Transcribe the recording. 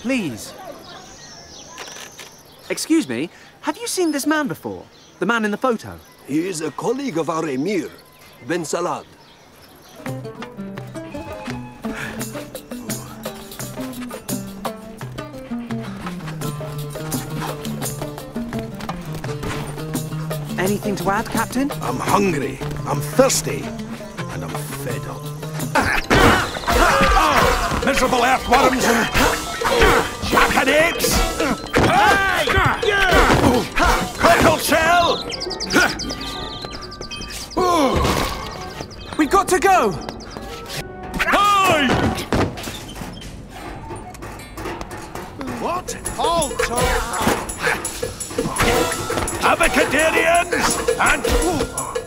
please. Excuse me, have you seen this man before? The man in the photo? He is a colleague of our emir, Ben Salad. Anything to add, Captain? I'm hungry, I'm thirsty, and I'm fed up. Miserable earthworms and jackanapes! Cockle shell! We've got to go! What? Halt! Abacadarians and